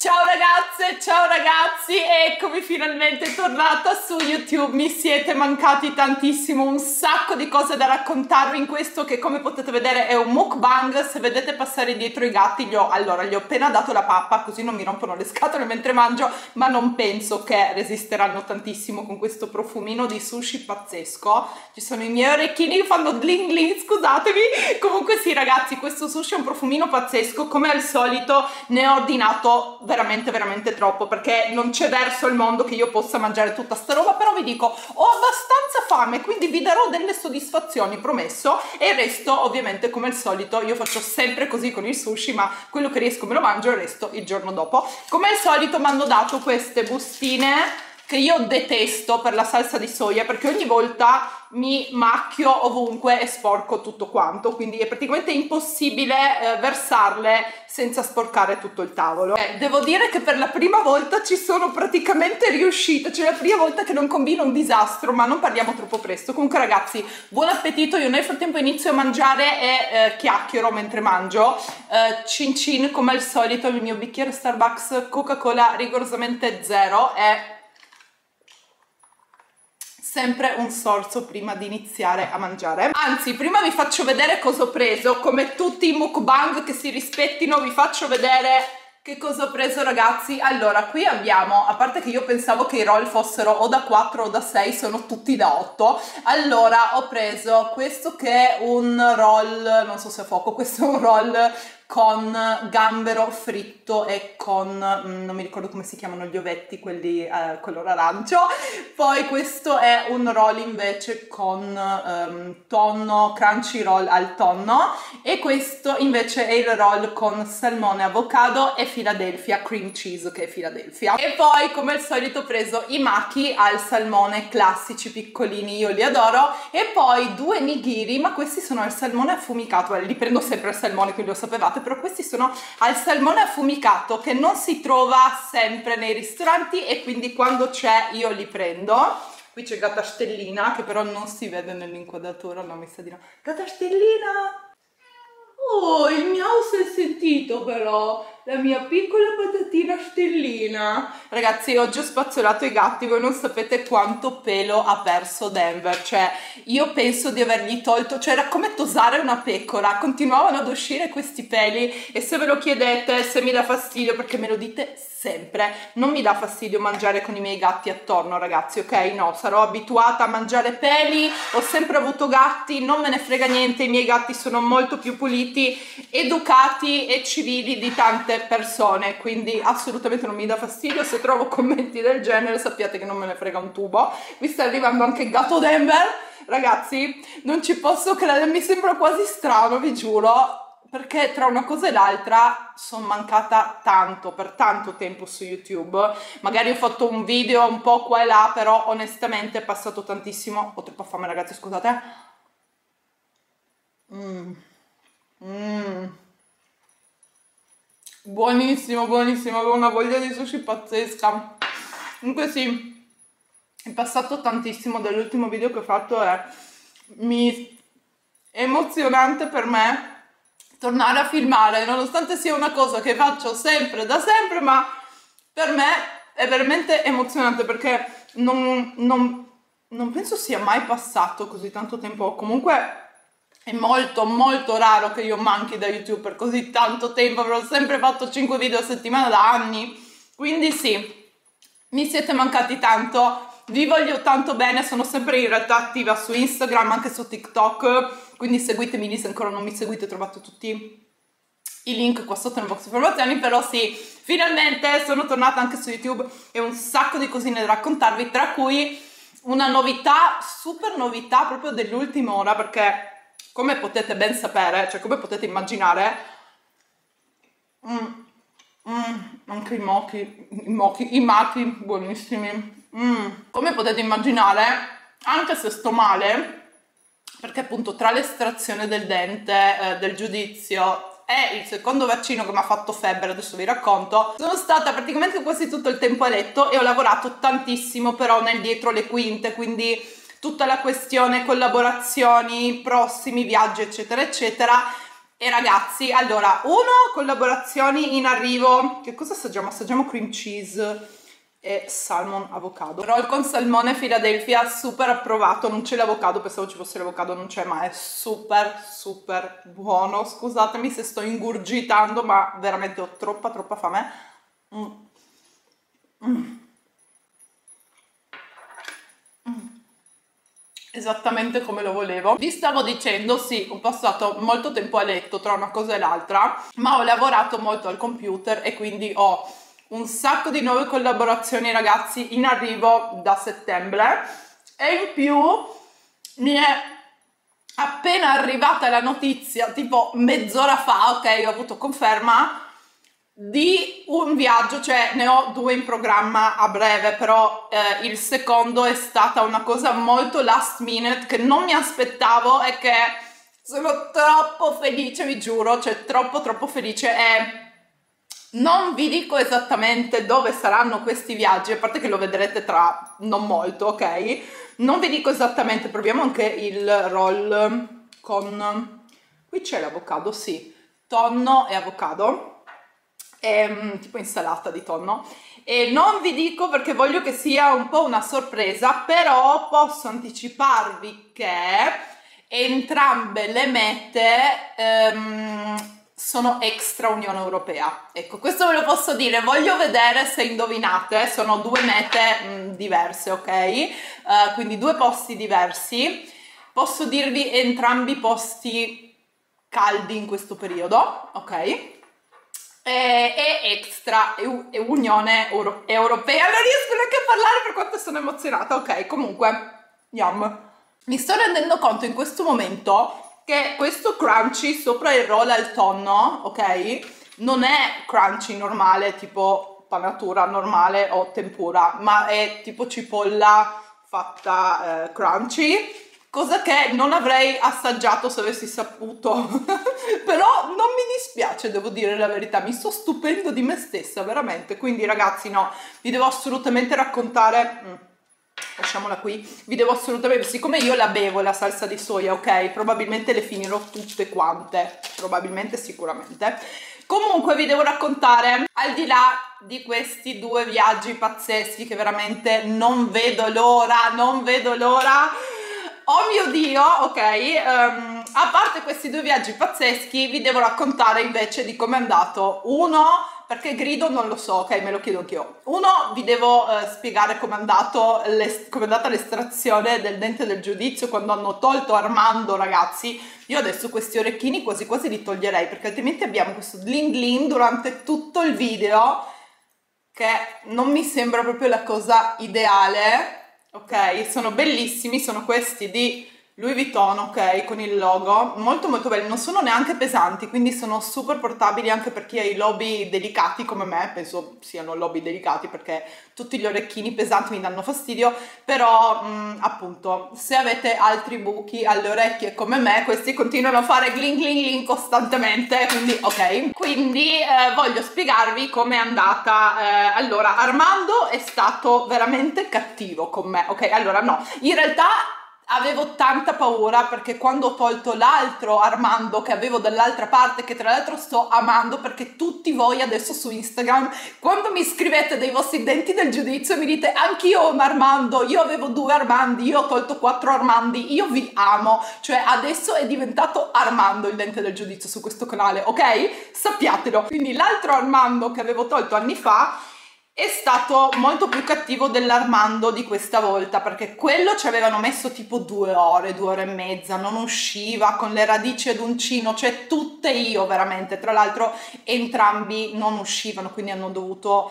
Ciao ragazze, ciao ragazzi, eccomi finalmente tornata su YouTube. Mi siete mancati tantissimo, un sacco di cose da raccontarvi in questo che, come potete vedere, è un mukbang. Se vedete passare dietro i gatti, gli ho appena dato la pappa, così non mi rompono le scatole mentre mangio, ma non penso che resisteranno tantissimo con questo profumino di sushi pazzesco. Ci sono i miei orecchini che fanno bling bling, scusatemi. Comunque sì ragazzi, questo sushi è un profumino pazzesco. Come al solito ne ho ordinato veramente troppo, perché non c'è verso al mondo che io possa mangiare tutta sta roba, però vi dico, ho abbastanza fame, quindi vi darò delle soddisfazioni, promesso, e il resto ovviamente come al solito io faccio sempre così con il sushi, ma quello che riesco me lo mangio e il resto il giorno dopo. Come al solito mi hanno dato queste bustine che io detesto per la salsa di soia, perché ogni volta mi macchio ovunque e sporco tutto quanto, quindi è praticamente impossibile versarle senza sporcare tutto il tavolo. Devo dire che per la prima volta ci sono praticamente riuscita, cioè la prima volta che non combino un disastro, ma non parliamo troppo presto. Comunque ragazzi, buon appetito, io nel frattempo inizio a mangiare e chiacchiero mentre mangio. Cin cin, come al solito, il mio bicchiere Starbucks Coca-Cola rigorosamente zero è sempre un sorso prima di iniziare a mangiare. Anzi, prima vi faccio vedere cosa ho preso. Come tutti i mukbang che si rispettino, vi faccio vedere che cosa ho preso ragazzi. Allora, qui abbiamo, a parte che io pensavo che i roll fossero o da 4 o da 6, sono tutti da 8. Allora, ho preso questo che è un roll, non so se a fuoco, questo è un roll con gambero fritto e con, non mi ricordo come si chiamano gli ovetti, quelli color arancio. Poi questo è un roll invece con tonno, crunchy roll al tonno, e questo invece è il roll con salmone, avocado e Philadelphia cream cheese, che è Philadelphia. E poi come al solito ho preso i maki al salmone classici piccolini, io li adoro, e poi due nigiri, ma questi sono al salmone affumicato. Li prendo sempre al salmone, quindi lo sapevate, però questi sono al salmone affumicato, che non si trova sempre nei ristoranti, e quindi quando c'è io li prendo. Qui c'è Gatta Stellina, che però non si vede nell'inquadratura, no, mi sa di no. Gatta Stellina! Oh, il miau si è sentito però, la mia piccola patatina Stellina. Ragazzi, oggi ho spazzolato i gatti, voi non sapete quanto pelo ha perso Denver, cioè io penso di avergli tolto, cioè era come tosare una pecora, continuavano ad uscire questi peli, e se ve lo chiedete se mi dà fastidio, perché me lo dite sempre, non mi dà fastidio mangiare con i miei gatti attorno ragazzi, ok? No, sarò abituata a mangiare peli, ho sempre avuto gatti, non me ne frega niente, i miei gatti sono molto più puliti, educati e civili di tante persone, quindi assolutamente non mi dà fastidio. Se trovo commenti del genere sappiate che non me ne frega un tubo. Mi sta arrivando anche il gatto Denver, ragazzi, non ci posso credere, mi sembra quasi strano, vi giuro, perché tra una cosa e l'altra sono mancata tanto, per tanto tempo su YouTube. Magari ho fatto un video un po' qua e là, però onestamente è passato tantissimo. Ho troppa fame ragazzi, scusate. Buonissimo, buonissimo, avevo una voglia di sushi pazzesca. Comunque sì, è passato tantissimo dall'ultimo video che ho fatto, è emozionante per me tornare a filmare, nonostante sia una cosa che faccio sempre, da sempre, ma per me è veramente emozionante, perché non penso sia mai passato così tanto tempo. Comunque è molto raro che io manchi da YouTube per così tanto tempo, avrò sempre fatto 5 video a settimana da anni, quindi sì, mi siete mancati tanto, vi voglio tanto bene, sono sempre in realtà attiva su Instagram, anche su TikTok, quindi seguitemi lì se ancora non mi seguite, trovate tutti i link qua sotto nel box informazioni. Però sì, finalmente sono tornata anche su YouTube e ho un sacco di cosine da raccontarvi, tra cui una novità, super novità proprio dell'ultima ora, perché come potete ben sapere, cioè come potete immaginare, anche i maki buonissimi. Come potete immaginare, anche se sto male, perché appunto tra l'estrazione del dente, del giudizio e il secondo vaccino che mi ha fatto febbre, adesso vi racconto, sono stata praticamente quasi tutto il tempo a letto e ho lavorato tantissimo però nel dietro le quinte, quindi tutta la questione collaborazioni, prossimi viaggi eccetera eccetera, E ragazzi, allora, collaborazioni in arrivo. Che cosa assaggiamo? Assaggiamo cream cheese e salmon avocado. Roll con salmone Philadelphia, super approvato. Non c'è l'avocado, pensavo ci fosse l'avocado, non c'è, ma è super buono. Scusatemi se sto ingurgitando, ma veramente ho troppa fame. Esattamente come lo volevo. Vi stavo dicendo, sì, ho passato molto tempo a letto tra una cosa e l'altra, ma ho lavorato molto al computer e quindi ho un sacco di nuove collaborazioni, ragazzi, in arrivo da settembre. E in più mi è appena arrivata la notizia, tipo mezz'ora fa, ok, ho avuto conferma di un viaggio, cioè ne ho 2 in programma a breve, però il secondo è stata una cosa molto last minute che non mi aspettavo e che sono troppo felice, vi giuro, cioè troppo felice. E non vi dico esattamente dove saranno questi viaggi, a parte che lo vedrete tra non molto, ok? Non vi dico esattamente, proviamo anche il roll con... qui c'è l'avocado, sì, tonno e avocado. Tipo insalata di tonno, e non vi dico perché voglio che sia un po' una sorpresa, però posso anticiparvi che entrambe le mete sono extra Unione Europea. Ecco, questo ve lo posso dire, voglio vedere se indovinate. Sono 2 mete diverse, ok? Quindi 2 posti diversi. Posso dirvi entrambi posti caldi in questo periodo, ok? E extra Unione Europea. Non riesco neanche a parlare per quanto sono emozionata. Ok, comunque, yum. Mi sto rendendo conto in questo momento che questo crunchy sopra il roll al tonno, ok, non è crunchy normale tipo panatura normale o tempura, ma è tipo cipolla fatta crunchy, cosa che non avrei assaggiato se avessi saputo. Però non mi dispiace, devo dire la verità, mi sto stupendo di me stessa, veramente. Quindi ragazzi, no, vi devo assolutamente raccontare... lasciamola qui. Vi devo assolutamente... siccome io la bevo la salsa di soia, ok, probabilmente le finirò tutte quante, probabilmente, sicuramente. Comunque vi devo raccontare, al di là di questi 2 viaggi pazzeschi che veramente non vedo l'ora, oh mio Dio, ok, a parte questi 2 viaggi pazzeschi vi devo raccontare invece di come è andato. Uno, perché grido non lo so, ok, me lo chiedo anch'io. Uno, vi devo spiegare come è andata l'estrazione del dente del giudizio quando hanno tolto Armando, ragazzi. Io adesso questi orecchini quasi quasi li toglierei, perché altrimenti abbiamo questo bling bling durante tutto il video che non mi sembra proprio la cosa ideale. Ok, sono bellissimi, sono questi di Louis Vuitton, ok, con il logo, molto belli, non sono neanche pesanti, quindi sono super portabili anche per chi ha i lobi delicati come me. Penso siano lobi delicati perché tutti gli orecchini pesanti mi danno fastidio, però appunto, se avete altri buchi alle orecchie come me, questi continuano a fare gling gling gling costantemente, quindi ok. Quindi voglio spiegarvi com'è andata. Allora, Armando è stato veramente cattivo con me, ok? Allora no, in realtà avevo tanta paura, perché quando ho tolto l'altro Armando che avevo dall'altra parte, che tra l'altro sto amando, perché tutti voi adesso su Instagram, quando mi scrivete dei vostri denti del giudizio, mi dite anch'io ho un Armando, io avevo 2 Armandi, io ho tolto 4 Armandi, io vi amo, cioè adesso è diventato Armando il dente del giudizio su questo canale, ok? Sappiatelo. Quindi l'altro Armando che avevo tolto anni fa è stato molto più cattivo dell'Armando di questa volta, perché quello ci avevano messo tipo 2 ore, 2 ore e mezza, non usciva, con le radici ad uncino, cioè tutte io veramente. Tra l'altro entrambi non uscivano, quindi hanno dovuto,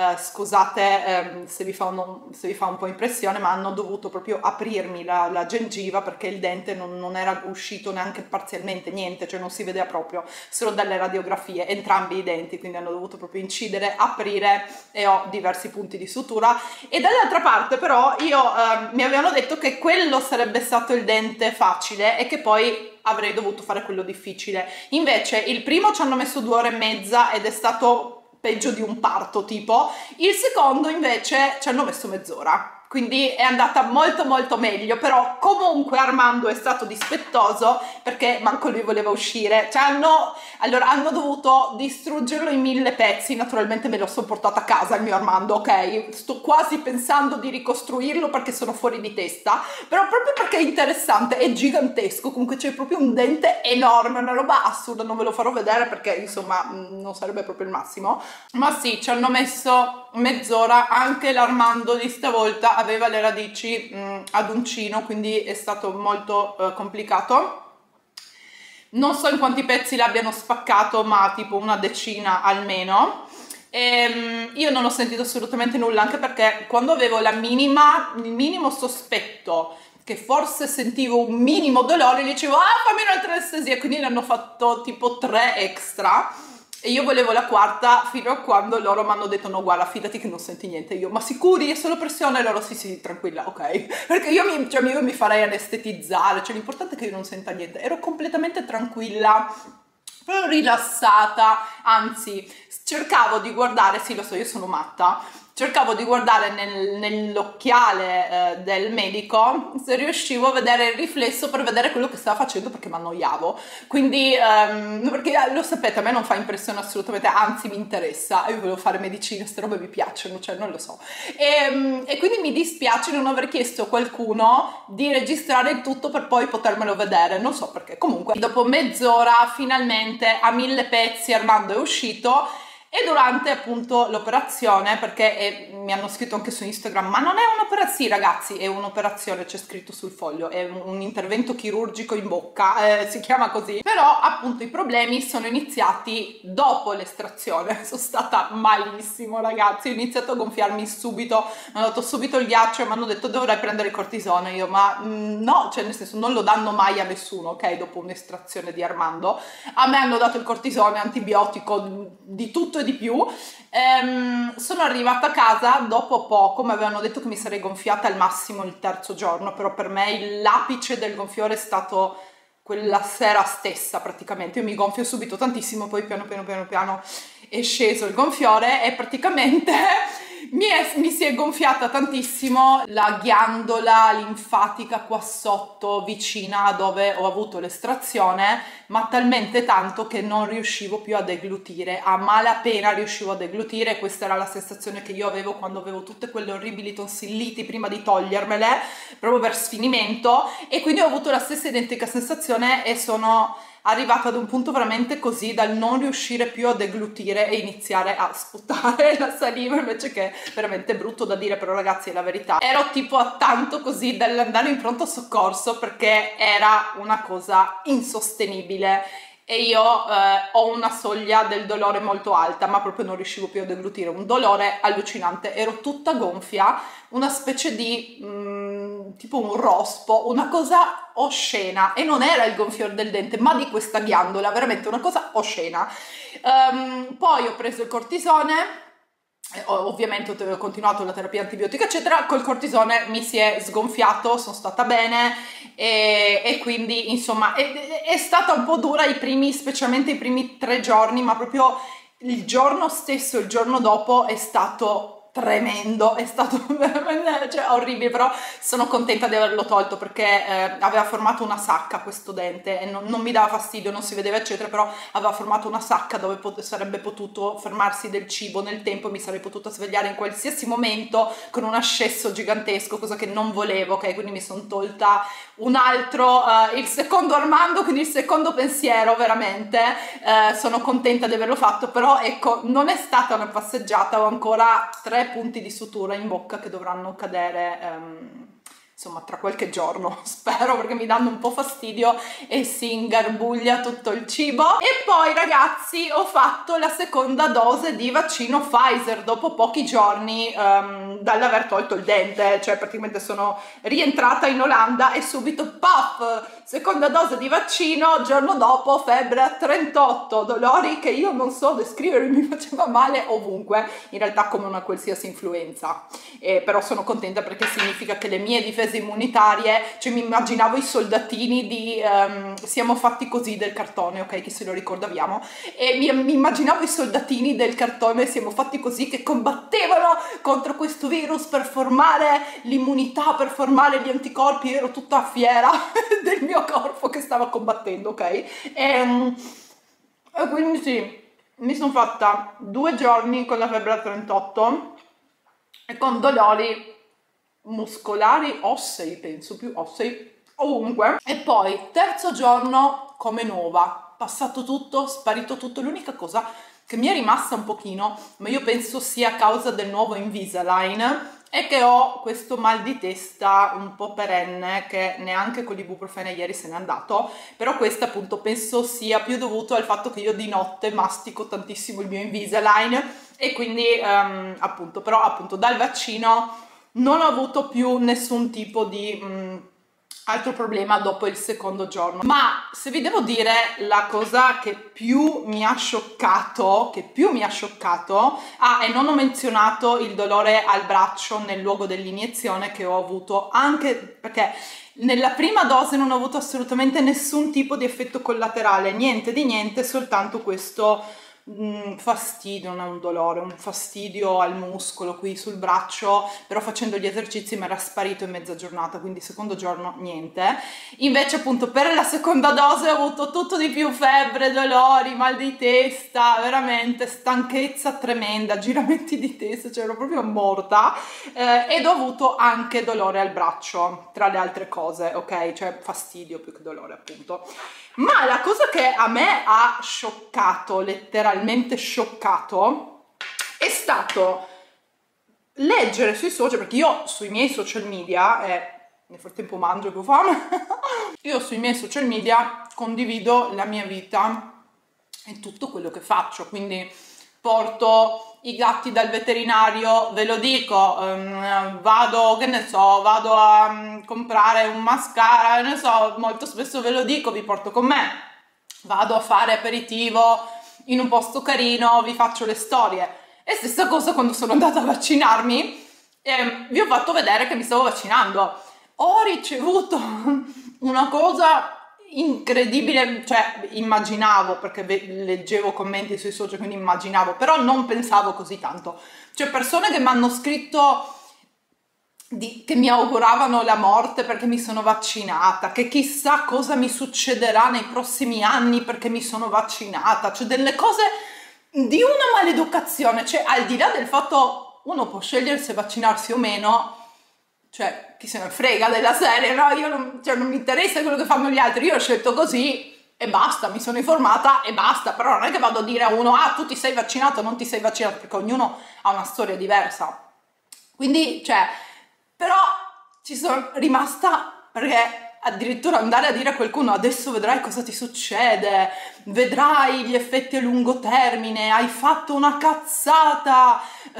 scusate se vi fa un po' impressione, ma hanno dovuto proprio aprirmi la gengiva, perché il dente non era uscito neanche parzialmente, niente, cioè non si vedeva proprio, solo dalle radiografie, entrambi i denti, quindi hanno dovuto proprio incidere, aprire, e ho diversi punti di sutura. E dall'altra parte però mi avevano detto che quello sarebbe stato il dente facile e che poi avrei dovuto fare quello difficile. Invece il primo ci hanno messo 2 ore e mezza ed è stato peggio di un parto tipo, il secondo invece ci hanno messo mezz'ora. quindi è andata molto molto meglio. Però comunque Armando è stato dispettoso perché manco lui voleva uscire, cioè hanno dovuto distruggerlo in 1000 pezzi. Naturalmente me lo sono portato a casa il mio Armando, ok? Sto quasi pensando di ricostruirlo perché sono fuori di testa, però proprio perché è interessante, è gigantesco, comunque c'è proprio un dente enorme, una roba assurda. Non ve lo farò vedere perché insomma non sarebbe proprio il massimo, ma sì, ci hanno messo mezz'ora. Anche l'Armando di stavolta aveva le radici ad uncino, quindi è stato molto complicato. Non so in quanti pezzi l'abbiano spaccato, ma tipo una decina almeno. Io non ho sentito assolutamente nulla, anche perché quando avevo il minimo sospetto che forse sentivo un minimo dolore, gli dicevo fammi un'altra anestesia, quindi ne hanno fatto tipo 3 extra e io volevo la quarta, fino a quando loro mi hanno detto no guarda, fidati che non senti niente. Io ma sicuri? È solo pressione? E loro sì tranquilla, ok, perché io mi farei anestetizzare, cioè l'importante è che io non senta niente. Ero completamente tranquilla, rilassata, anzi cercavo di guardare, sì lo so, io sono matta, cercavo di guardare nell'occhiale del medico se riuscivo a vedere il riflesso per vedere quello che stava facendo, perché mi annoiavo. Quindi perché lo sapete, a me non fa impressione assolutamente, anzi mi interessa, io volevo fare medicina, queste robe mi piacciono, cioè non lo so, e quindi mi dispiace non aver chiesto a qualcuno di registrare il tutto per poi potermelo vedere, non so perché. Comunque dopo mezz'ora finalmente a 1000 pezzi Armando è uscito. E durante appunto l'operazione, perché mi hanno scritto anche su Instagram, ma non è un'operazione, sì ragazzi, è un'operazione, c'è scritto sul foglio, è un intervento chirurgico in bocca, si chiama così. Però appunto i problemi sono iniziati dopo l'estrazione, sono stata malissimo ragazzi, ho iniziato a gonfiarmi subito, mi hanno dato subito il ghiaccio e mi hanno detto dovrai prendere il cortisone. Io ma no, cioè nel senso non lo danno mai a nessuno, ok, dopo un'estrazione di Armando. A me hanno dato il cortisone, antibiotico, di tutto di più. Sono arrivata a casa dopo poco, mi avevano detto che mi sarei gonfiata al massimo il terzo giorno, però per me l'apice del gonfiore è stato quella sera stessa praticamente. Io mi gonfio subito tantissimo, poi piano piano è sceso il gonfiore e praticamente mi si è gonfiata tantissimo la ghiandola linfatica qua sotto, vicina a dove ho avuto l'estrazione, ma talmente tanto che non riuscivo più a deglutire, a malapena riuscivo a deglutire. Questa era la sensazione che io avevo quando avevo tutte quelle orribili tonsilliti prima di togliermele, proprio per sfinimento, e quindi ho avuto la stessa identica sensazione e sono arrivata ad un punto veramente così dal non riuscire più a deglutire e iniziare a sputare la saliva, invece, che veramente brutto da dire, però ragazzi è la verità. Ero tipo a tanto così dall'andare in pronto soccorso perché era una cosa insostenibile e io ho una soglia del dolore molto alta, ma proprio non riuscivo più a deglutire, un dolore allucinante, ero tutta gonfia, una specie di tipo un rospo, una cosa oscena, e non era il gonfiore del dente ma di questa ghiandola, veramente una cosa oscena. Poi ho preso il cortisone, ovviamente ho continuato la terapia antibiotica eccetera, col cortisone mi si è sgonfiato, sono stata bene e quindi insomma è stata un po' dura specialmente i primi 3 giorni, ma proprio il giorno stesso, il giorno dopo è stato tremendo, è stato veramente, cioè, orribile. Però sono contenta di averlo tolto perché aveva formato una sacca questo dente e non mi dava fastidio, non si vedeva eccetera, però aveva formato una sacca dove sarebbe potuto fermarsi del cibo nel tempo e mi sarei potuta svegliare in qualsiasi momento con un ascesso gigantesco, cosa che non volevo, ok? Quindi mi sono tolta un altro, il secondo Armando, quindi il secondo pensiero, veramente sono contenta di averlo fatto. Però ecco, non è stata una passeggiata, ho ancora 3 punti di sutura in bocca che dovranno cadere insomma tra qualche giorno, spero, perché mi danno un po' fastidio e si ingarbuglia tutto il cibo. E poi ragazzi ho fatto la seconda dose di vaccino Pfizer dopo pochi giorni dall'aver tolto il dente, cioè praticamente sono rientrata in Olanda e subito paf, seconda dose di vaccino, giorno dopo febbre a 38, dolori che io non so descrivere, mi faceva male ovunque, in realtà come una qualsiasi influenza, però sono contenta perché significa che le mie difese immunitarie, cioè mi immaginavo i soldatini di Siamo fatti così del cartone, ok, chi se lo ricorda abbiamo, e mi immaginavo i soldatini del cartone Siamo fatti così che combattevano contro questo virus per formare l'immunità, per formare gli anticorpi, ero tutta fiera del mio corpo che stava combattendo, ok? E quindi sì, mi sono fatta 2 giorni con la febbre a 38 e con dolori muscolari, ossei, penso più ossei, ovunque. E poi terzo giorno come nuova, passato tutto, sparito tutto. L'unica cosa che mi è rimasta un pochino, ma io penso sia a causa del nuovo Invisalign, è che ho questo mal di testa un po' perenne che neanche con l'ibuprofene ieri se n'è andato, però questo appunto penso sia più dovuto al fatto che io di notte mastico tantissimo il mio Invisalign e quindi appunto, però appunto dal vaccino non ho avuto più nessun tipo di altro problema dopo il secondo giorno. Ma se vi devo dire la cosa che più mi ha scioccato, e non ho menzionato il dolore al braccio nel luogo dell'iniezione che ho avuto, anche perché nella prima dose non ho avuto assolutamente nessun tipo di effetto collaterale, niente di niente, soltanto questo fastidio, non è un dolore, un fastidio al muscolo qui sul braccio, però facendo gli esercizi mi era sparito in mezza giornata, quindi secondo giorno niente. Invece appunto per la seconda dose ho avuto tutto di più, febbre, dolori, mal di testa, veramente stanchezza tremenda, giramenti di testa, cioè ero proprio morta, ed ho avuto anche dolore al braccio, tra le altre cose, ok? Cioè fastidio più che dolore appunto. Ma la cosa che a me ha scioccato, letteralmente scioccato, è stato leggere sui social, perché io sui miei social media, nel frattempo mangio che ho fame, io sui miei social media condivido la mia vita e tutto quello che faccio, quindi porto i gatti dal veterinario, ve lo dico, vado, che ne so, vado a comprare un mascara, ne so, molto spesso ve lo dico, vi porto con me, vado a fare aperitivo in un posto carino, vi faccio le storie. E stessa cosa quando sono andata a vaccinarmi, vi ho fatto vedere che mi stavo vaccinando. Ho ricevuto una cosa incredibile, cioè immaginavo, perché leggevo commenti sui social, quindi immaginavo, però non pensavo così tanto. Cioè persone che mi hanno scritto che mi auguravano la morte perché mi sono vaccinata, che chissà cosa mi succederà nei prossimi anni perché mi sono vaccinata, cioè delle cose di una maleducazione, cioè al di là del fatto uno può scegliere se vaccinarsi o meno, cioè chi se ne frega della serie, no? Io non mi interessa quello che fanno gli altri, io ho scelto così e basta, mi sono informata e basta, però non è che vado a dire a uno, ah tu ti sei vaccinato o non ti sei vaccinato, perché ognuno ha una storia diversa. Quindi, cioè, però ci sono rimasta perché addirittura andare a dire a qualcuno adesso vedrai cosa ti succede, vedrai gli effetti a lungo termine, hai fatto una cazzata,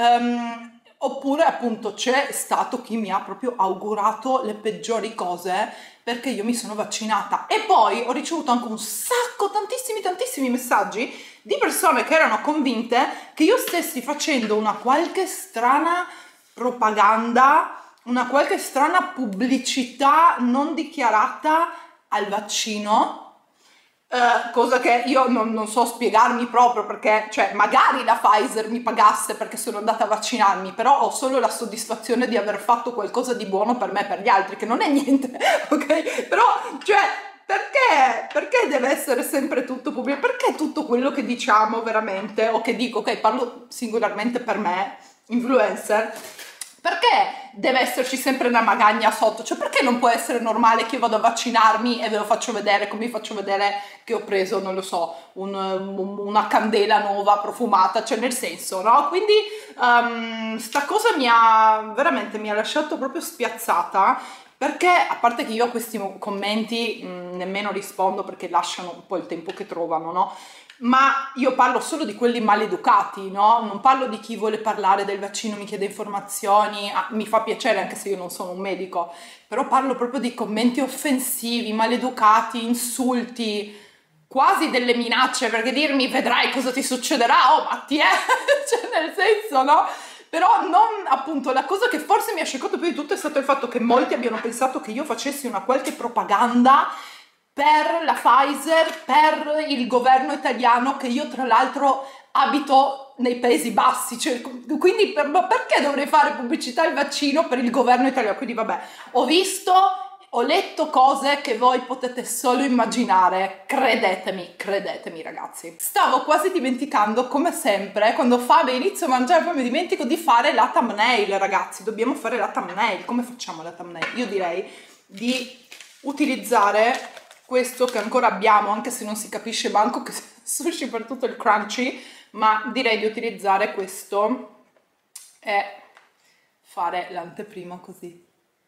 oppure appunto c'è stato chi mi ha proprio augurato le peggiori cose perché io mi sono vaccinata. E poi ho ricevuto anche un sacco, tantissimi messaggi di persone che erano convinte che io stessi facendo una qualche strana propaganda, una qualche strana pubblicità non dichiarata al vaccino, cosa che io non so spiegarmi proprio, perché cioè magari la Pfizer mi pagasse perché sono andata a vaccinarmi, però ho solo la soddisfazione di aver fatto qualcosa di buono per me e per gli altri, che non è niente, ok? Però cioè perché deve essere sempre tutto pubblico? Perché tutto quello che diciamo veramente, o che dico, ok, parlo singolarmente per me, influencer, perché deve esserci sempre una magagna sotto? Cioè perché non può essere normale che io vado a vaccinarmi e ve lo faccio vedere come vi faccio vedere che ho preso, non lo so, una candela nuova profumata, cioè nel senso, no? Quindi sta cosa mi ha lasciato proprio spiazzata, perché a parte che io a questi commenti nemmeno rispondo perché lasciano un po' il tempo che trovano, no? ma io parlo solo di quelli maleducati, no? Non parlo di chi vuole parlare del vaccino, mi chiede informazioni, mi fa piacere anche se io non sono un medico, però parlo proprio di commenti offensivi, maleducati, insulti, quasi delle minacce, perché dirmi vedrai cosa ti succederà, oh ma ti è, cioè nel senso, no? Però non, appunto, la cosa che forse mi ha scioccato più di tutto è stato il fatto che molti abbiano pensato che io facessi una qualche propaganda per la Pfizer, per il governo italiano, che io tra l'altro abito nei Paesi Bassi, cioè, quindi ma perché dovrei fare pubblicità al vaccino per il governo italiano? Quindi vabbè, ho letto cose che voi potete solo immaginare, credetemi ragazzi. Stavo quasi dimenticando, come sempre, quando Fabio inizio a mangiare poi mi dimentico di fare la thumbnail, ragazzi, dobbiamo fare la thumbnail. Come facciamo la thumbnail? Io direi di utilizzare questo che ancora abbiamo, anche se non si capisce manco che sushi per tutto il crunchy, ma direi di utilizzare questo e fare l'anteprima così.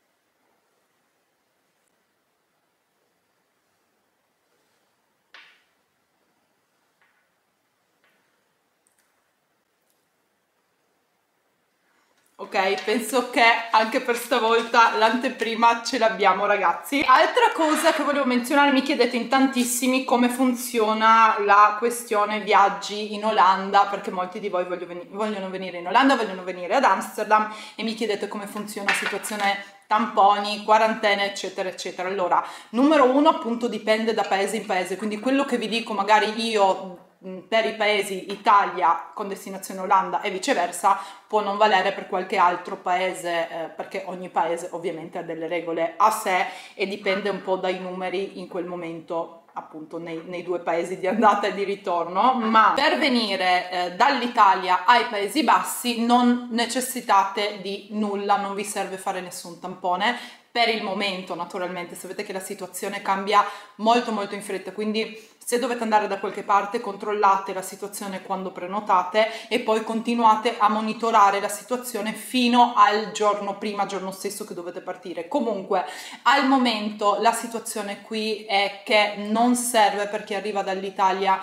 Ok, penso che anche per stavolta l'anteprima ce l'abbiamo, ragazzi. Altra cosa che volevo menzionare, mi chiedete in tantissimi come funziona la questione viaggi in Olanda, perché molti di voi vogliono venire in Olanda, vogliono venire ad Amsterdam e mi chiedete come funziona la situazione tamponi, quarantene, eccetera, eccetera. Allora, numero uno, appunto, dipende da paese in paese, quindi quello che vi dico magari io per i paesi Italia con destinazione Olanda e viceversa può non valere per qualche altro paese, perché ogni paese ovviamente ha delle regole a sé e dipende un po' dai numeri in quel momento, appunto nei due paesi di andata e di ritorno. Ma per venire dall'Italia ai Paesi Bassi non necessitate di nulla, non vi serve fare nessun tampone per il momento. Naturalmente sapete che la situazione cambia molto in fretta, quindi se dovete andare da qualche parte controllate la situazione quando prenotate e poi continuate a monitorare la situazione fino al giorno prima, giorno stesso che dovete partire. Comunque al momento la situazione qui è che non serve per chi arriva dall'Italia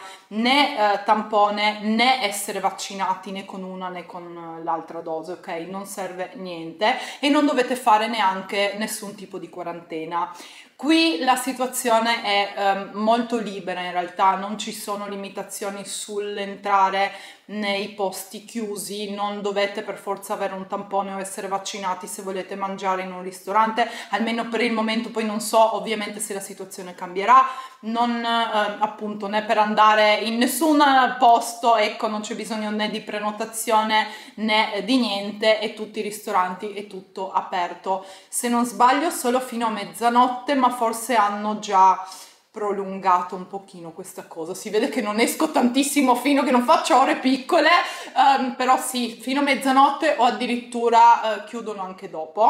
né tampone né essere vaccinati né con una né con l'altra dose, ok? Non serve niente e non dovete fare neanche nessun tipo di quarantena. Qui la situazione è molto libera in realtà, non ci sono limitazioni sull'entrare nei posti chiusi, non dovete per forza avere un tampone o essere vaccinati se volete mangiare in un ristorante, almeno per il momento. Poi non so ovviamente se la situazione cambierà, non appunto né per andare in nessun posto, ecco, non c'è bisogno né di prenotazione né di niente e tutti i ristoranti è tutto aperto, se non sbaglio solo fino a mezzanotte, ma forse hanno già prolungato un pochino questa cosa. Si vede che non esco tantissimo, fino che non faccio ore piccole, però sì, fino a mezzanotte o addirittura chiudono anche dopo.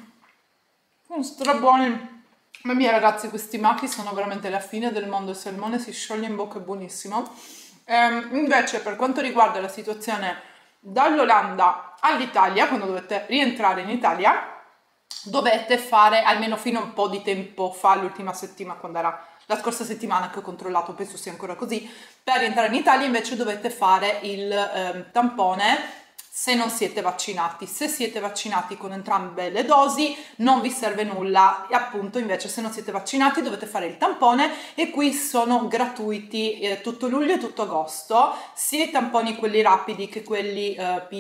Sono strabuoni. Mamma mia ragazzi, questi maki sono veramente la fine del mondo, il salmone si scioglie in bocca, è buonissimo. Invece per quanto riguarda la situazione dall'Olanda all'Italia, quando dovete rientrare in Italia, dovete fare, almeno fino a un po' di tempo fa, l'ultima settimana, quando era la scorsa settimana che ho controllato, penso sia ancora così, per rientrare in Italia invece dovete fare il tampone se non siete vaccinati. Se siete vaccinati con entrambe le dosi non vi serve nulla, e appunto invece se non siete vaccinati dovete fare il tampone e qui sono gratuiti tutto luglio e tutto agosto, sia i tamponi quelli rapidi che quelli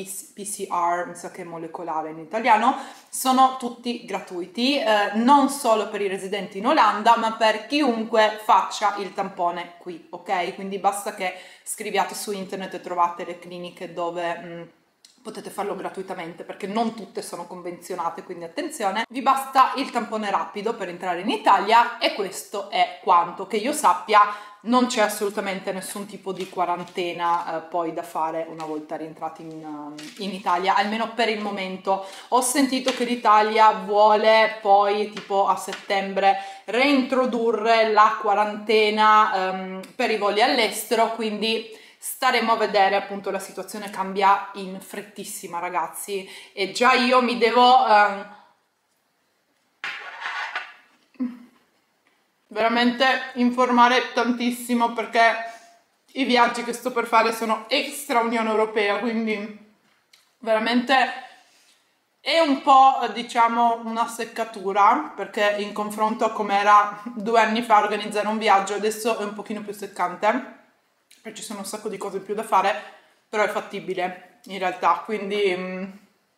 PCR, mi sa che è molecolare in italiano, sono tutti gratuiti, non solo per i residenti in Olanda ma per chiunque faccia il tampone qui, ok? Quindi basta che scriviate su internet e trovate le cliniche dove potete farlo gratuitamente, perché non tutte sono convenzionate, quindi attenzione. Vi basta il tampone rapido per entrare in Italia e questo è quanto. Che io sappia non c'è assolutamente nessun tipo di quarantena poi da fare una volta rientrati in Italia, almeno per il momento. Ho sentito che l'Italia vuole poi tipo a settembre reintrodurre la quarantena per i voli all'estero, quindi staremo a vedere. Appunto la situazione cambia in frettissima ragazzi e già io mi devo veramente informare tantissimo, perché i viaggi che sto per fare sono extra Unione Europea, quindi veramente è un po', diciamo, una seccatura, perché in confronto a come era 2 anni fa organizzare un viaggio, adesso è un pochino più seccante, perché ci sono un sacco di cose in più da fare, però è fattibile in realtà, quindi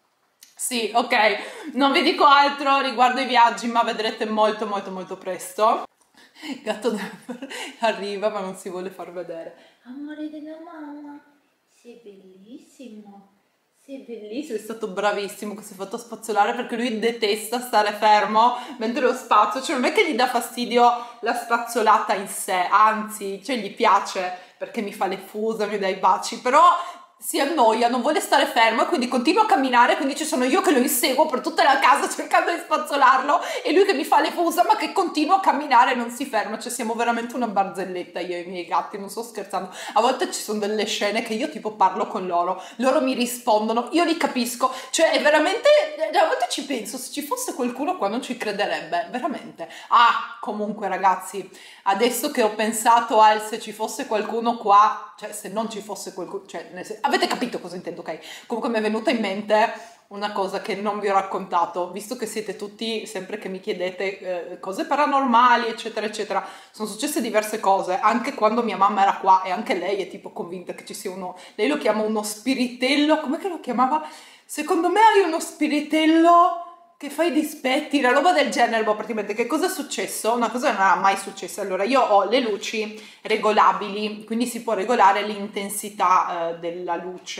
sì, ok, non vi dico altro riguardo i viaggi, ma vedrete molto molto molto presto. Gatto Denver arriva ma non si vuole far vedere. Amore della mamma, sei bellissimo. Sei bellissimo, è stato bravissimo che si è fatto spazzolare, perché lui detesta stare fermo mentre lo spazzo, cioè non è che gli dà fastidio la spazzolata in sé, anzi, cioè gli piace perché mi fa le fusa, mi dà i baci, però si annoia, non vuole stare fermo e quindi continua a camminare, quindi ci sono io che lo inseguo per tutta la casa cercando di spazzolarlo e lui che mi fa le fusa ma che continua a camminare e non si ferma, cioè siamo veramente una barzelletta io e i miei gatti, non sto scherzando. A volte ci sono delle scene che io tipo parlo con loro mi rispondono, io li capisco, cioè è veramente, a volte ci penso, se ci fosse qualcuno qua non ci crederebbe, veramente. Ah, comunque ragazzi, adesso che ho pensato al se ci fosse qualcuno qua, cioè se non ci fosse qualcuno, cioè avete capito cosa intendo, ok? Comunque mi è venuta in mente una cosa che non vi ho raccontato, visto che siete tutti, sempre che mi chiedete cose paranormali, eccetera, eccetera, sono successe diverse cose, anche quando mia mamma era qua e anche lei è tipo convinta che ci sia uno, lei lo chiama uno spiritello, com'è che lo chiamava? Secondo me hai uno spiritello che fa i dispetti, una roba del genere, boh, praticamente. Che cosa è successo? Una cosa non era mai successa. Allora, io ho le luci regolabili, quindi si può regolare l'intensità della luce,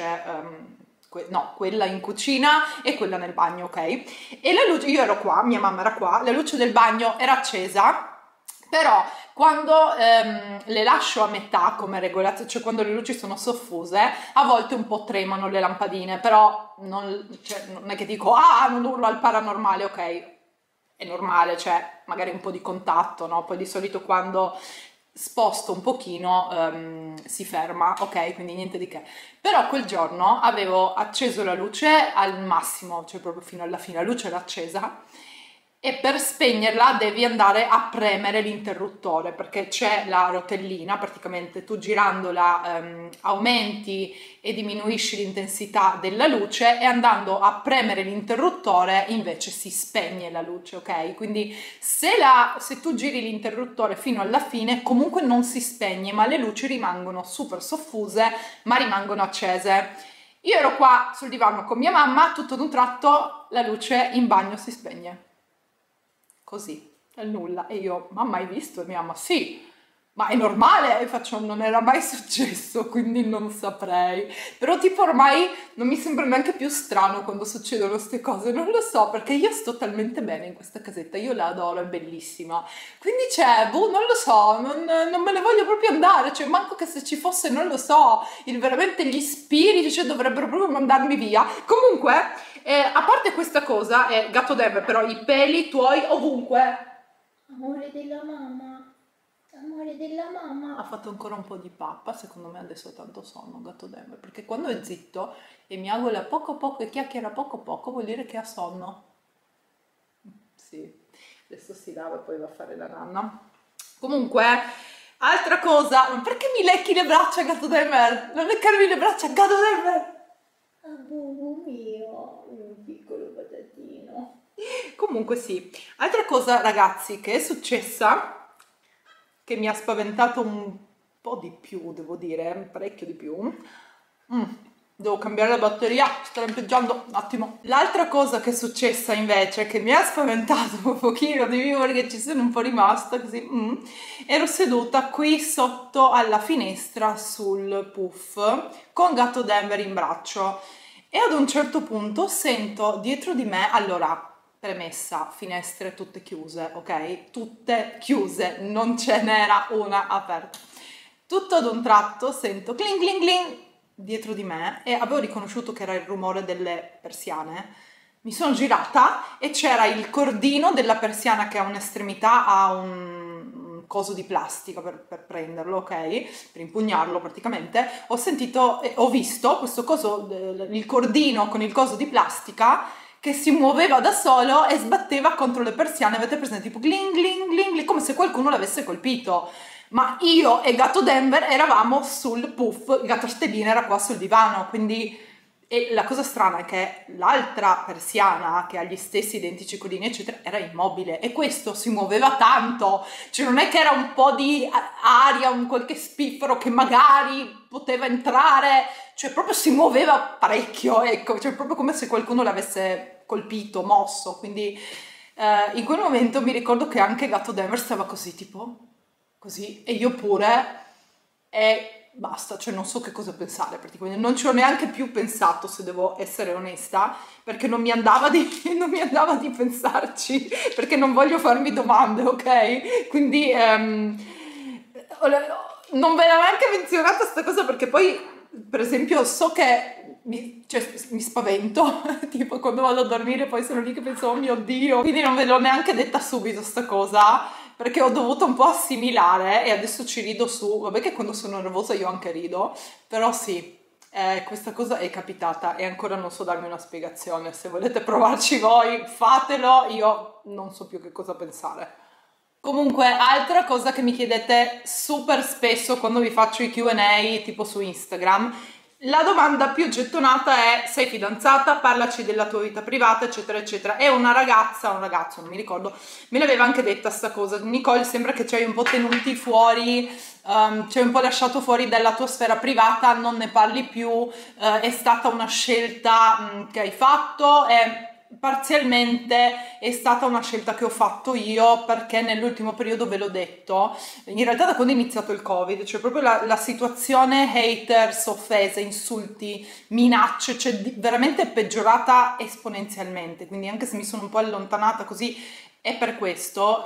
no, quella in cucina e quella nel bagno, ok? E la luce, io ero qua, mia mamma era qua, la luce del bagno era accesa, però quando le lascio a metà come regolazione, cioè quando le luci sono soffuse, a volte un po' tremano le lampadine, però non, cioè, non è che dico non urlo al paranormale, ok, è normale, cioè magari un po' di contatto, no? Poi di solito quando sposto un pochino si ferma, ok, quindi niente di che. Però quel giorno avevo acceso la luce al massimo, cioè proprio fino alla fine, la luce era accesa, e per spegnerla devi andare a premere l'interruttore, perché c'è la rotellina, praticamente tu girandola aumenti e diminuisci l'intensità della luce, e andando a premere l'interruttore invece si spegne la luce, ok? Quindi se tu giri l'interruttore fino alla fine comunque non si spegne, ma le luci rimangono super soffuse, ma rimangono accese. Io ero qua sul divano con mia mamma, tutto ad un tratto la luce in bagno si spegne. Così, dal nulla. E io, mamma hai visto? E mia mamma, sì, ma è normale, e faccio, non era mai successo, quindi non saprei. Però tipo ormai non mi sembra neanche più strano quando succedono queste cose, non lo so, perché io sto talmente bene in questa casetta, io la adoro, è bellissima. Quindi c'è, boh, non lo so, non me ne voglio proprio andare, cioè manco che se ci fosse, non lo so, veramente gli spiriti, cioè dovrebbero proprio mandarmi via. Comunque... a parte questa cosa, gatto Denver, però i peli tuoi ovunque. Amore della mamma, amore della mamma. Ha fatto ancora un po' di pappa, secondo me adesso ha tanto sonno gatto Denver, perché quando è zitto e miagola poco poco e chiacchiera poco poco vuol dire che ha sonno. Sì, adesso si lava e poi va a fare la nanna. Comunque, altra cosa, ma perché mi lecchi le braccia gatto Denver? Non leccarmi le braccia gatto Denver! Bubu mio, un piccolo patatino. Comunque sì, altra cosa ragazzi che è successa, che mi ha spaventato un po' di più, devo dire, parecchio di più. Devo cambiare la batteria, sto lampeggiando un attimo. L'altra cosa che è successa invece, che mi ha spaventato un pochino di più, perché ci sono un po' rimasta così, ero seduta qui sotto alla finestra sul puff con gatto Denver in braccio e ad un certo punto sento dietro di me, allora, premessa, finestre tutte chiuse, ok? Tutte chiuse, non ce n'era una aperta. Tutto ad un tratto sento cling cling cling dietro di me e avevo riconosciuto che era il rumore delle persiane. Mi sono girata e c'era il cordino della persiana che ha un'estremità, ha un coso di plastica per prenderlo, ok? Per impugnarlo praticamente. Ho visto questo coso, il cordino con il coso di plastica che si muoveva da solo e sbatteva contro le persiane, avete presente? Tipo gling gling gling, come se qualcuno l'avesse colpito. ma io e Gatto Denver eravamo sul puff, Gatto Stellina era qua sul divano, quindi... E la cosa strana è che l'altra persiana, che ha gli stessi identici codini eccetera, era immobile, e questo si muoveva tanto, cioè non è che era un po' di aria, un qualche spiffero che magari poteva entrare, cioè proprio si muoveva parecchio, ecco, cioè proprio come se qualcuno l'avesse colpito, mosso. Quindi in quel momento mi ricordo che anche Gatto Denver stava così, tipo così, e io pure, e basta, cioè non so che cosa pensare praticamente, non ci ho neanche più pensato, se devo essere onesta, perché non mi andava di, non mi andava di pensarci, perché non voglio farmi domande, ok? Quindi non ve l'avevo neanche menzionata sta cosa, perché poi per esempio so che mi spavento, tipo quando vado a dormire poi sono lì che penso, oh mio Dio, quindi non ve l'ho neanche detta subito sta cosa, perché ho dovuto un po' assimilare, e adesso ci rido su, vabbè che quando sono nervosa io anche rido, però sì, questa cosa è capitata e ancora non so darmi una spiegazione. Se volete provarci voi, fatelo, io non so più che cosa pensare. Comunque, altra cosa che mi chiedete super spesso quando vi faccio i Q&A tipo su Instagram, la domanda più gettonata è: sei fidanzata? Parlaci della tua vita privata, eccetera eccetera. E una ragazza, un ragazzo, non mi ricordo, me l'aveva anche detta sta cosa: Nicole, sembra che ci hai un po' tenuti fuori, ci hai un po' lasciato fuori dalla tua sfera privata, non ne parli più, è stata una scelta che hai fatto, e parzialmente è stata una scelta che ho fatto io, perché nell'ultimo periodo, ve l'ho detto, in realtà da quando è iniziato il Covid, cioè proprio la situazione haters, offese, insulti, minacce, cioè veramente peggiorata esponenzialmente, quindi anche se mi sono un po' allontanata così è per questo.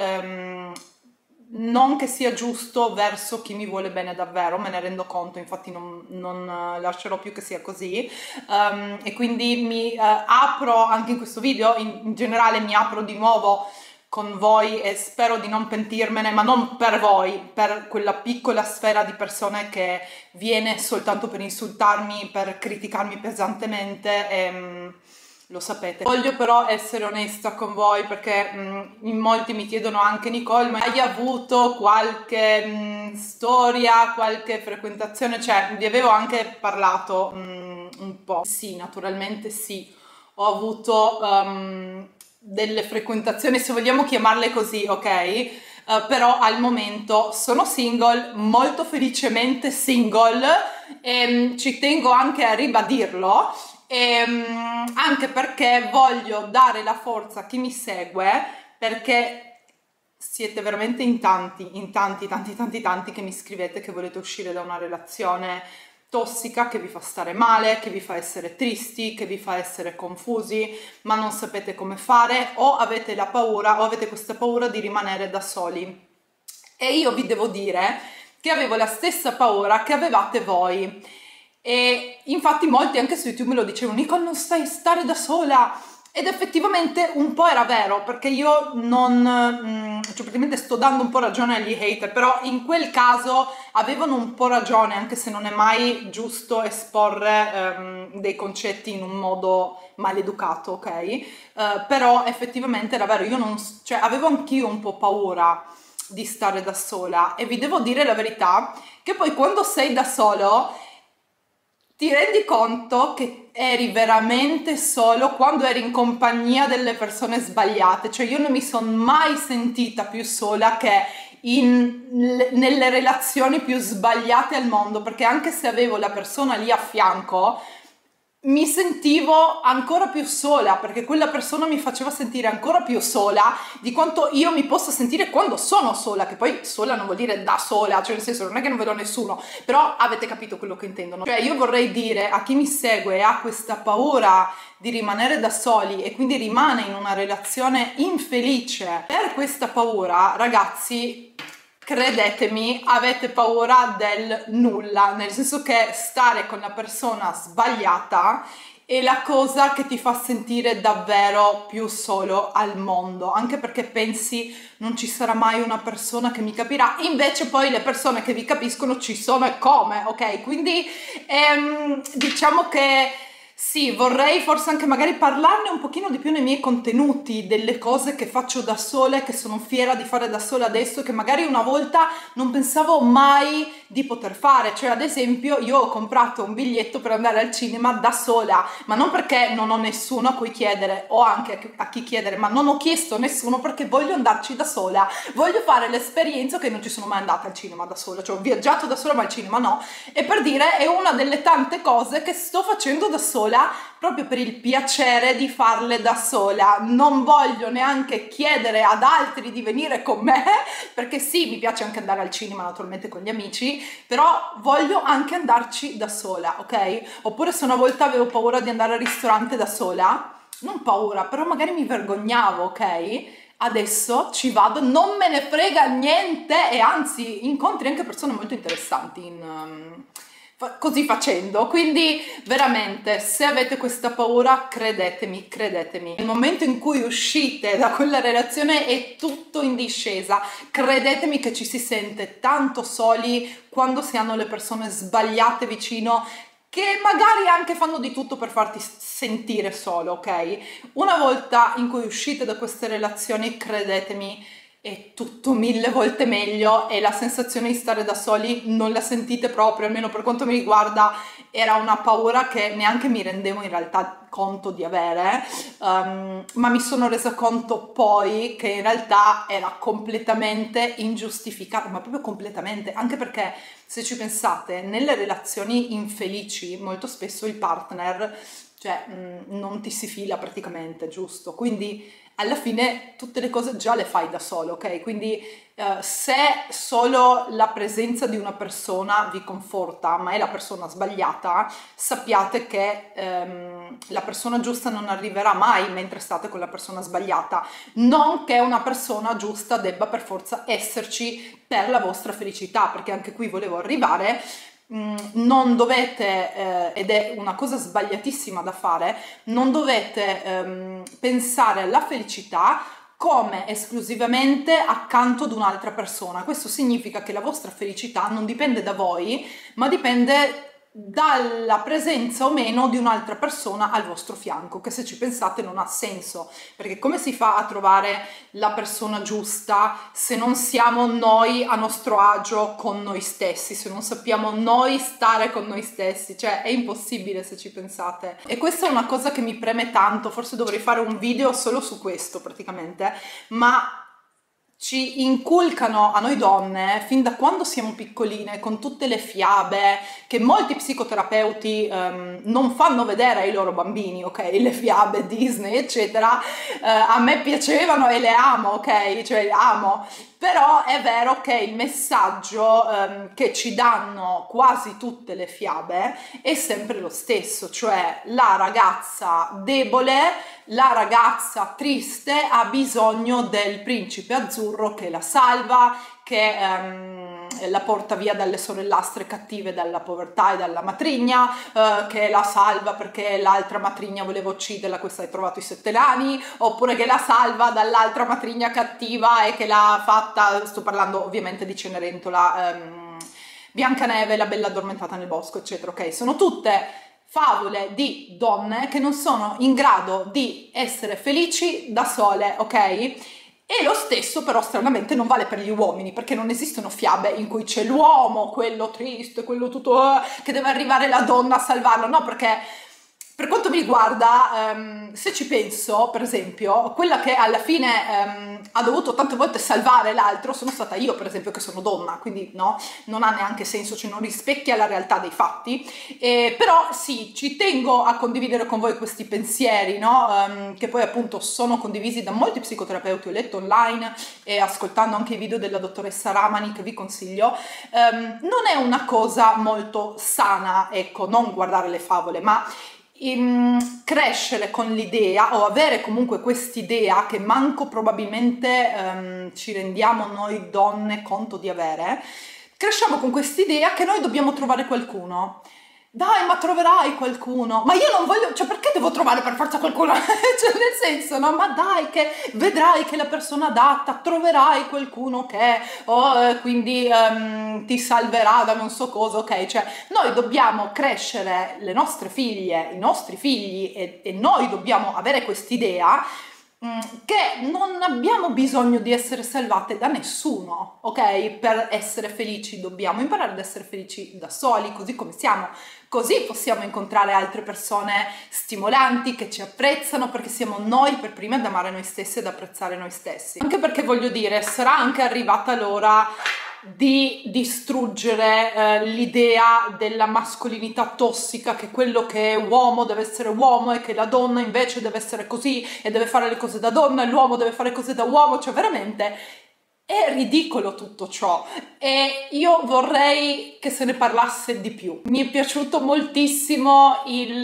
Non che sia giusto verso chi mi vuole bene davvero, me ne rendo conto, infatti non lascerò più che sia così, e quindi mi apro anche in questo video, in generale mi apro di nuovo con voi e spero di non pentirmene, ma non per voi, per quella piccola sfera di persone che viene soltanto per insultarmi, per criticarmi pesantemente. Lo sapete. Voglio però essere onesta con voi, perché in molti mi chiedono anche: Nicole, ma hai avuto qualche storia, qualche frequentazione? Cioè, vi avevo anche parlato un po'. Sì, naturalmente sì, ho avuto delle frequentazioni, se vogliamo chiamarle così, ok? Però al momento sono single, molto felicemente single, e ci tengo anche a ribadirlo. Anche perché voglio dare la forza a chi mi segue, perché siete veramente in tanti che mi scrivete che volete uscire da una relazione tossica che vi fa stare male, che vi fa essere tristi, che vi fa essere confusi, ma non sapete come fare, o avete la paura, o avete questa paura di rimanere da soli. E io vi devo dire che avevo la stessa paura che avevate voi. E infatti molti anche su YouTube me lo dicevano: Nicole, non stai stare da sola, ed effettivamente un po' era vero, perché io non cioè praticamente sto dando un po' ragione agli hater, però in quel caso avevano un po' ragione, anche se non è mai giusto esporre dei concetti in un modo maleducato, ok? Però effettivamente era vero, io non, cioè avevo anch'io un po' paura di stare da sola, e vi devo dire la verità che poi quando sei da solo ti rendi conto che eri veramente solo quando eri in compagnia delle persone sbagliate. Cioè io non mi sono mai sentita più sola che nelle relazioni più sbagliate al mondo, perché anche se avevo la persona lì a fianco mi sentivo ancora più sola, perché quella persona mi faceva sentire ancora più sola di quanto io mi possa sentire quando sono sola, che poi sola non vuol dire da sola, cioè nel senso non è che non vedo nessuno, però avete capito quello che intendo, no? Cioè io vorrei dire a chi mi segue e ha questa paura di rimanere da soli e quindi rimane in una relazione infelice per questa paura, ragazzi, credetemi, avete paura del nulla, nel senso che stare con la persona sbagliata è la cosa che ti fa sentire davvero più solo al mondo, anche perché pensi non ci sarà mai una persona che mi capirà, invece poi le persone che vi capiscono ci sono, e come, ok? Quindi diciamo che Sì, vorrei forse anche magari parlarne un pochino di più nei miei contenuti, delle cose che faccio da sola e che sono fiera di fare da sola adesso, che magari una volta non pensavo mai di poter fare. Cioè, ad esempio, io ho comprato un biglietto per andare al cinema da sola, ma non perché non ho nessuno a cui chiedere o anche a chi chiedere, ma non ho chiesto a nessuno perché voglio andarci da sola, voglio fare l'esperienza, che non ci sono mai andata al cinema da sola, cioè ho viaggiato da sola ma al cinema no, e per dire è una delle tante cose che sto facendo da sola proprio per il piacere di farle da sola. Non voglio neanche chiedere ad altri di venire con me, perché sì, mi piace anche andare al cinema naturalmente con gli amici, però voglio anche andarci da sola, ok? Oppure se una volta avevo paura di andare al ristorante da sola, non paura, però magari mi vergognavo, ok? Adesso ci vado, non me ne frega niente e anzi incontri anche persone molto interessanti così facendo. Quindi veramente, se avete questa paura, credetemi, credetemi, nel momento in cui uscite da quella relazione è tutto in discesa. Credetemi che ci si sente tanto soli quando si hanno le persone sbagliate vicino, che magari anche fanno di tutto per farti sentire solo, ok? Una volta in cui uscite da queste relazioni, credetemi, è tutto 1000 volte meglio e la sensazione di stare da soli non la sentite proprio, almeno per quanto mi riguarda. Era una paura che neanche mi rendevo in realtà conto di avere, ma mi sono resa conto poi che in realtà era completamente ingiustificata, ma proprio completamente, anche perché se ci pensate, nelle relazioni infelici molto spesso il partner, cioè, non ti si fila praticamente, giusto? Quindi alla fine tutte le cose già le fai da solo, ok? Quindi se solo la presenza di una persona vi conforta, ma è la persona sbagliata, sappiate che la persona giusta non arriverà mai mentre state con la persona sbagliata. Non che una persona giusta debba per forza esserci per la vostra felicità, perché anche qui volevo arrivare. Non dovete, ed è una cosa sbagliatissima da fare, non dovete pensare alla felicità come esclusivamente accanto ad un'altra persona. Questo significa che la vostra felicità non dipende da voi, ma dipende dalla presenza o meno di un'altra persona al vostro fianco, che se ci pensate non ha senso, perché come si fa a trovare la persona giusta se non siamo noi a nostro agio con noi stessi, se non sappiamo noi stare con noi stessi? Cioè è impossibile se ci pensate. E questa è una cosa che mi preme tanto, forse dovrei fare un video solo su questo praticamente, ma ci inculcano a noi donne fin da quando siamo piccoline con tutte le fiabe che molti psicoterapeuti non fanno vedere ai loro bambini, ok? Le fiabe Disney eccetera, a me piacevano e le amo, ok? Cioè le amo, però è vero che il messaggio che ci danno quasi tutte le fiabe è sempre lo stesso, cioè la ragazza debole, la ragazza triste ha bisogno del principe azzurro che la salva, che la porta via dalle sorellastre cattive, dalla povertà e dalla matrigna, che la salva perché l'altra matrigna voleva ucciderla, questa hai trovato i 7 nani, oppure che la salva dall'altra matrigna cattiva e che l'ha fatta, sto parlando ovviamente di Cenerentola, Biancaneve, la bella addormentata nel bosco, eccetera, ok? Sono tutte favole di donne che non sono in grado di essere felici da sole, ok? E lo stesso però stranamente non vale per gli uomini, perché non esistono fiabe in cui c'è l'uomo, quello triste, quello tutto che deve arrivare la donna a salvarlo, no, perché per quanto mi riguarda, se ci penso, per esempio, quella che alla fine ha dovuto tante volte salvare l'altro sono stata io, per esempio, che sono donna, quindi no, non ha neanche senso, cioè non rispecchia la realtà dei fatti, però sì, ci tengo a condividere con voi questi pensieri, no? Che poi appunto sono condivisi da molti psicoterapeuti, ho letto online e ascoltando anche i video della dottoressa Ramani che vi consiglio. Non è una cosa molto sana, ecco, non guardare le favole, ma crescere con l'idea o avere comunque quest'idea che manco probabilmente ci rendiamo noi donne conto di avere, cresciamo con quest'idea che noi dobbiamo trovare qualcuno. Dai, ma troverai qualcuno. Ma io non voglio, cioè perché devo trovare per forza qualcuno? Cioè nel senso, no, ma dai che vedrai che la persona adatta, troverai qualcuno che quindi ti salverà da non so cosa, ok? Cioè noi dobbiamo crescere le nostre figlie, i nostri figli e noi dobbiamo avere quest'idea che non abbiamo bisogno di essere salvate da nessuno, ok? Per essere felici dobbiamo imparare ad essere felici da soli, così come siamo. Così possiamo incontrare altre persone stimolanti che ci apprezzano, perché siamo noi per prima ad amare noi stessi ed apprezzare noi stessi. Anche perché voglio dire, sarà anche arrivata l'ora di distruggere l'idea della mascolinità tossica, che quello che è uomo deve essere uomo e che la donna invece deve essere così e deve fare le cose da donna e l'uomo deve fare cose da uomo, cioè veramente è ridicolo tutto ciò e io vorrei che se ne parlasse di più. Mi è piaciuto moltissimo il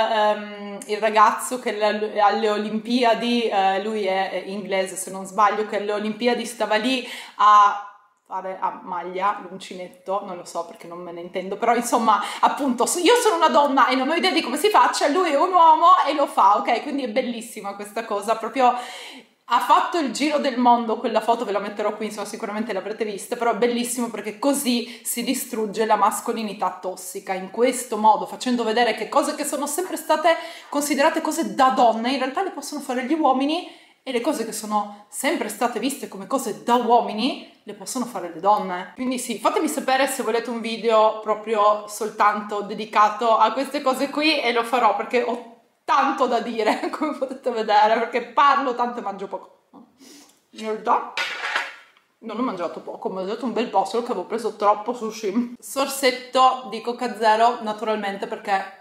ragazzo che alle Olimpiadi, lui è inglese se non sbaglio, che alle Olimpiadi stava lì a fare a maglia, l'uncinetto, non lo so perché non me ne intendo, però insomma appunto io sono una donna e non ho idea di come si faccia, lui è un uomo e lo fa, ok? Quindi è bellissima questa cosa, proprio ha fatto il giro del mondo quella foto, ve la metterò qui, insomma sicuramente l'avrete vista, però è bellissimo perché così si distrugge la mascolinità tossica, in questo modo, facendo vedere che cose che sono sempre state considerate cose da donne, in realtà le possono fare gli uomini, e le cose che sono sempre state viste come cose da uomini le possono fare le donne. Quindi sì, fatemi sapere se volete un video proprio soltanto dedicato a queste cose qui e lo farò perché ho tanto da dire, come potete vedere, perché parlo tanto e mangio poco. In realtà non ho mangiato poco, ho mangiato un bel po', solo che avevo preso troppo sushi. Sorsetto di Coca Zero, naturalmente, perché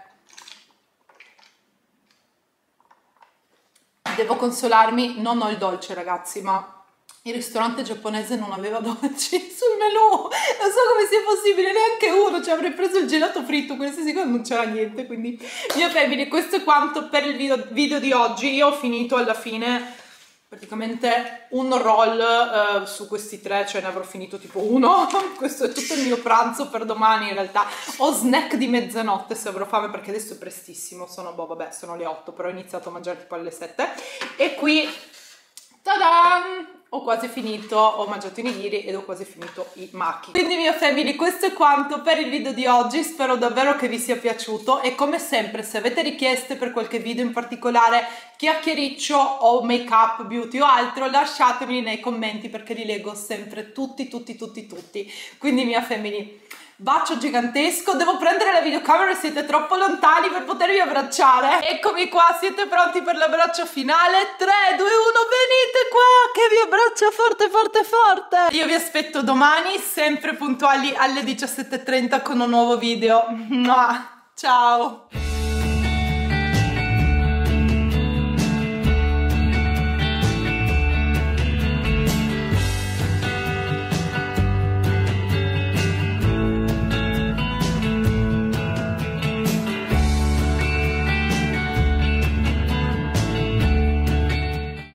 devo consolarmi, non ho il dolce ragazzi, ma il ristorante giapponese non aveva dolci sul menù, non so come sia possibile, neanche uno, cioè avrei preso il gelato fritto, qualsiasi cosa, non c'era niente, quindi mia famiglia, questo è quanto per il video di oggi. Io ho finito alla fine praticamente un roll su questi tre, cioè ne avrò finito tipo uno. Questo è tutto il mio pranzo per domani. In realtà ho snack di mezzanotte se avrò fame, perché adesso è prestissimo, sono, boh, vabbè, sono le 8, però ho iniziato a mangiare tipo alle 7 e qui ta-da! Ho quasi finito, ho mangiato i nigiri ed ho quasi finito i maki. Quindi mia family, questo è quanto per il video di oggi, spero davvero che vi sia piaciuto e come sempre se avete richieste per qualche video in particolare, chiacchiericcio o make up, beauty o altro, lasciatemeli nei commenti perché li leggo sempre tutti. Quindi mia family, bacio gigantesco, devo prendere la videocamera, siete troppo lontani per potervi abbracciare. Eccomi qua, siete pronti per l'abbraccio finale? 3, 2, 1, venite qua che vi abbraccio forte. Io vi aspetto domani, sempre puntuali alle 17:30 con un nuovo video. Ciao!